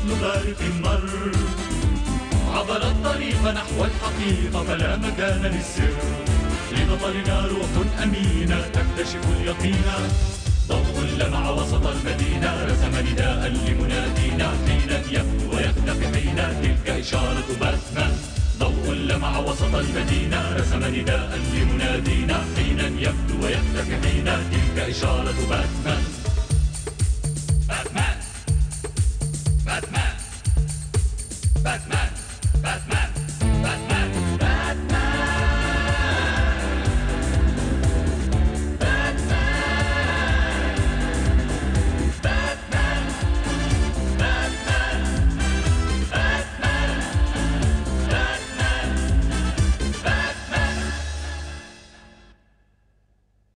ابن بارق مر، عبر الطريق نحو الحقيقة فلا مكان للسر، لبطلنا روح أمينة تكتشف اليقين، ضوء لمع وسط المدينة رسم نداء لمنادينا، حين يبدو ويختفي حين تلك إشارة باتمان. ضوء لمع وسط المدينة رسم نداء لمنادينا، حين يبدو ويختفي حين تلك إشارة باتمان.